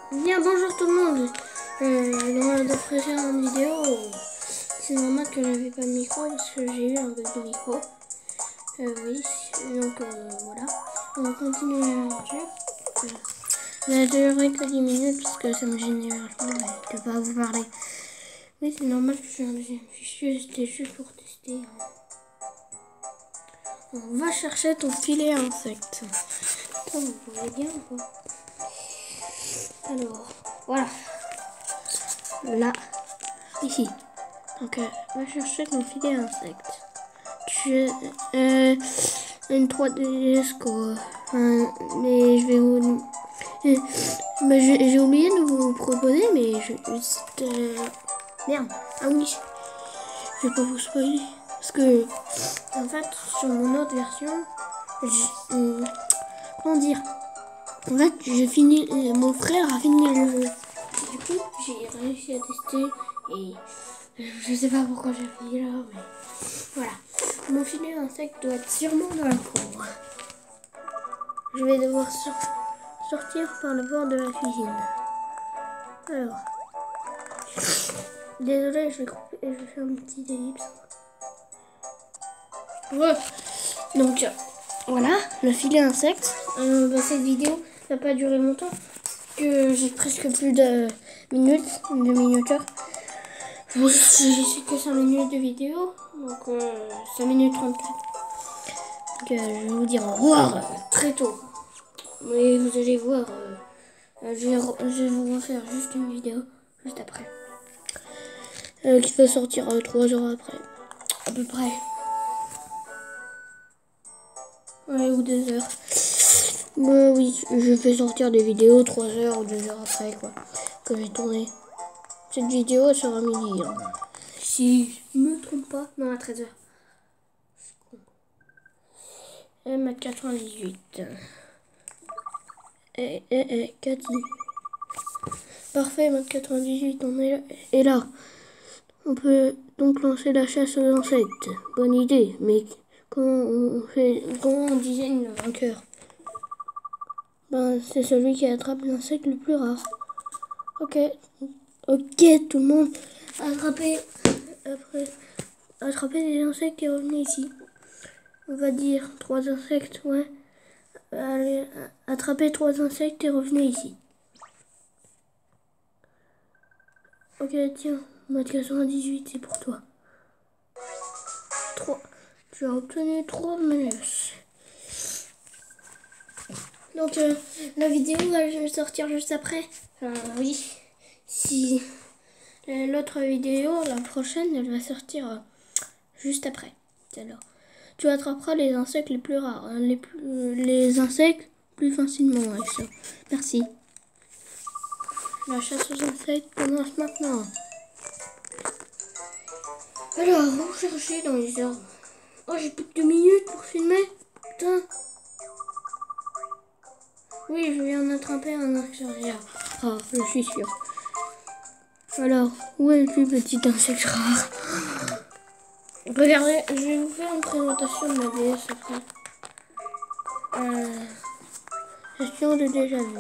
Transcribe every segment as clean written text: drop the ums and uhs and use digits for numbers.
Bien, bonjour tout le monde. Dans la précédente vidéo, c'est normal que j'avais pas de micro parce que j'ai eu un bug de micro. Oui, donc voilà. On va continuer l'aventure. Ça a duré que 10 minutes parce que ça me gênait vachement de pas vous parler. Mais c'est normal que j'ai un deuxième fichier, c'était juste pour tester. On va chercher ton filet à insectes. Ça, vous pouvez bien ou pas? Alors, voilà. Là, ici. Donc, va chercher ton filet à insectes. Tu une 3DS quoi. Mais je vais vous. J'ai oublié de vous proposer, mais merde. Ah oui, je vais pas vous spoiler. Parce que, en fait, sur mon autre version, comment dire? En fait, j'ai fini. Mon frère a fini le jeu. Du coup, j'ai réussi à tester et je sais pas pourquoi j'ai fini là, mais voilà. Mon filet d'insectes doit être sûrement dans la cour. Je vais devoir sortir par le bord de la cuisine. Alors, désolé, je vais faire une petite ellipse. Ouais. Donc, voilà, le filet insecte. Cette vidéo n'a pas duré longtemps, parce que j'ai presque plus de minuteurs. Oui, j'ai que 5 minutes de vidéo, donc 5 minutes 34. Donc, je vais vous dire au revoir très tôt. Mais vous allez voir, je vais vous refaire juste une vidéo, juste après. Qui va sortir 3 heures après, à peu près. Ouais, ou 2 heures. Oui, je fais sortir des vidéos 3 heures ou 2 heures après, quoi, que j'ai tourné. Cette vidéo, elle sera midi. Hein. Si je me trompe pas, non, à 13 heures. Mètre 98. Cathy. Parfait, mètre 98, on est là. On peut donc lancer la chasse aux insectes. Bonne idée, mais comment on désigne le vainqueur? Ben, c'est celui qui attrape l'insecte le plus rare. Ok, tout le monde, attrapez les insectes et revenez ici. On va dire 3 insectes, ouais. Allez, attrapez 3 insectes et revenez ici. Ok, tiens, mètre 98, c'est pour toi. 3. Tu as obtenu 3 menus. Donc, la vidéo va sortir juste après. Oui. Si l'autre vidéo, la prochaine, elle va sortir juste après. Alors, tu attraperas les insectes les plus rares, hein, les insectes plus facilement avec ça. Merci. La chasse aux insectes commence maintenant. Alors, vous cherchez dans les arbres. Oh, j'ai plus que 2 minutes pour filmer. Putain. Oui, je viens d'attraper un insecte. Ah, je suis sûre. Alors, où est le plus petit insecte rare? Regardez, je vais vous faire une présentation de ma DS après. Gestion de déjà vu.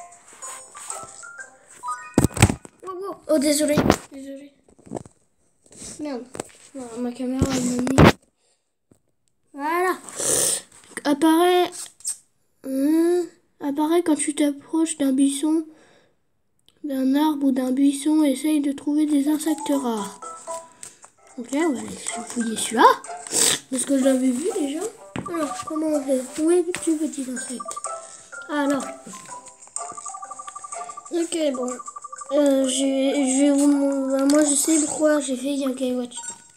Oh, désolé. Merde. Voilà, ma caméra elle m'a mis. Voilà. Apparaît quand tu t'approches d'un buisson, d'un arbre ou d'un buisson. Essaye de trouver des insectes rares. Ok, on va aller fouiller celui-là. Parce que je l'avais vu déjà. Alors, comment on fait? Où est le plus petit insecte? Alors. Ok, bon. Moi, je sais pourquoi j'ai fait Yokai Watch.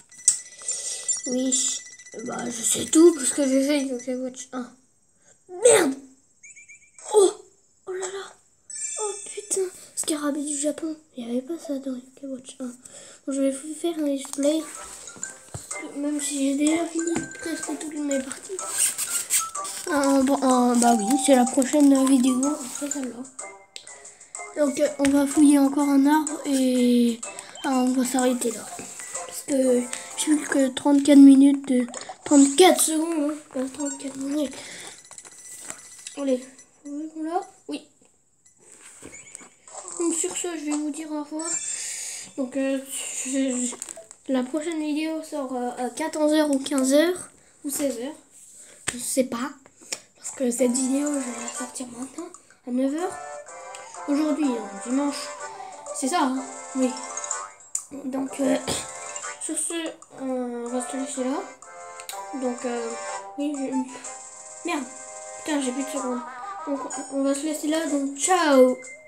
Oui. Bah, je sais tout parce que j'ai fait Yokai Watch 1. Merde! Oh! Oh là là! Oh putain! Scarabée du Japon. Il n'y avait pas ça dans Yokai Watch 1. Bon, je vais vous faire un display. Même si j'ai déjà fini presque toutes mes parties. Bah oui, c'est la prochaine vidéo après celle-là. Donc on va fouiller encore un arbre et on va s'arrêter là. Parce que j'ai vu que 34 minutes de 34 secondes, hein, 34 minutes. Allez, là? Oui. ce, je vais vous dire au revoir. Donc, la prochaine vidéo sort à 14h ou 15h ou 16h. Je sais pas. Parce que cette vidéo, je vais la sortir maintenant à 9h. Aujourd'hui, dimanche. C'est ça, hein? Oui. Donc, sur ce, on va se laisser là. Donc, oui, merde. Putain, j'ai plus de secondes. Donc, on va se laisser là. Donc, ciao!